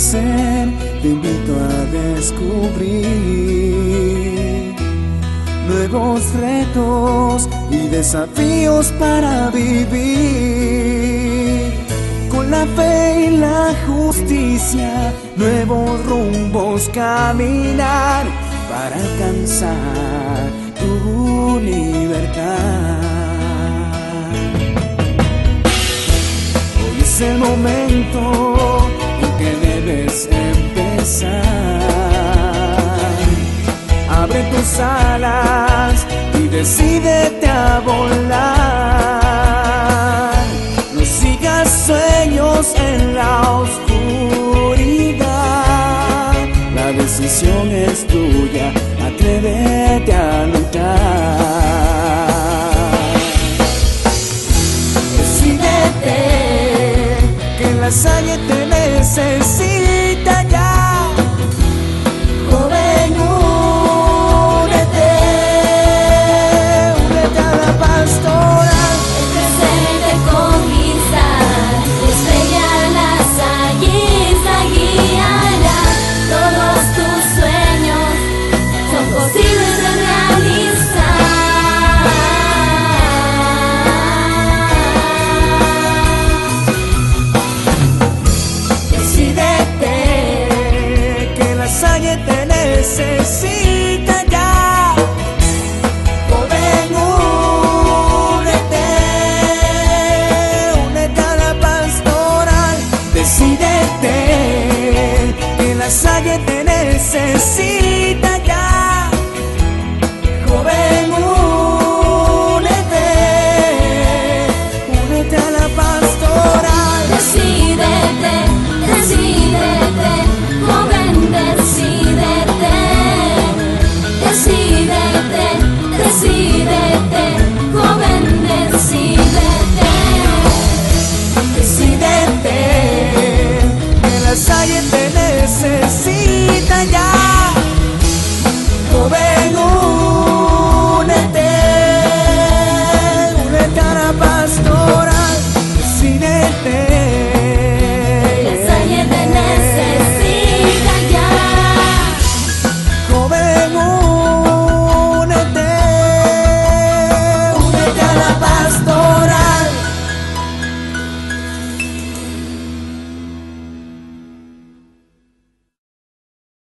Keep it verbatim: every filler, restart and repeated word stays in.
ser, te invito a descubrir nuevos retos y desafíos para vivir. Con la fe y la justicia, nuevos rumbos caminar para alcanzar tu libertad. Hoy es el momento en que debes empezar. Abre tus alas y decídete a volar. No sigas sueños en la oscuridad. La decisión es tuya, atrévete a luchar. Decídete que la Salle te necesita ya. Joven, únete, únete a la pastoral. El presente conquistar, estrella la Salle guiará. Todos tus sueños son posibles de realizar. Decídete que la Salle te necesita ya. Joven, únete, únete a la pastoral. Decídete que la Salle te necesita